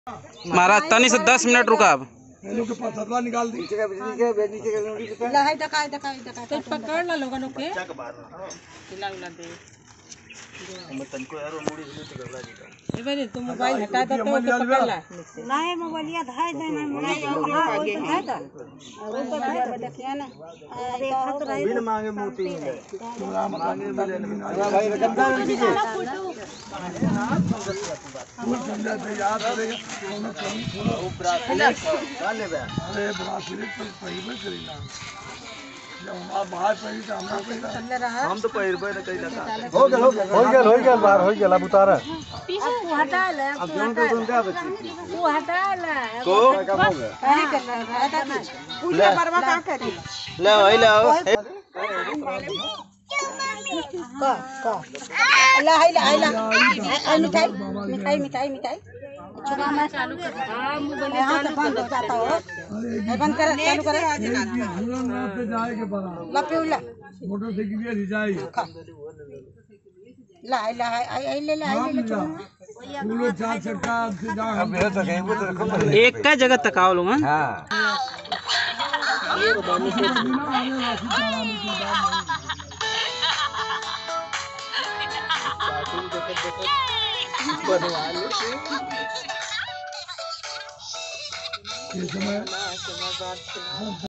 महाराज तनी से 10 मिनट रुका अब निकाल दी पकड़ ला लोगन के एबे तो मोबाइल हटा दो तो पकड़ ला नहीं मोबाइलिया धाय देना नहीं धाय दो वो तो देखिए ना देखत रही बिन मांगे मोती मिले मांगे मिले भाई गद्दा कीजिए फूल समझा थे याद करेगा ऊपर डाले बे अरे ब्रासलेट पर पहिबे करेला जब बाहर पड़ी तो हम तो पैर पे न कई लगा हो गया बाहर हो गया अब उतारा अब तू हटा ले अब दोनों तो सुनते अब तू हटा ले को नहीं कर रहा है पूजा परवा का करी ले होई ले का ला हाय ला मिठाई छुपाना चालू कर हां तो बंद हो जाता हो बंद कर चालू कर पे जाएगा बड़ा ला पिउला मोटरसाइकिल भी रिजाई ला ले फूलो चार चक्का जा अब है तो कहीं को रखो एक का जगह तकाव लोग। हां एक बानी से बनवा ले ये समय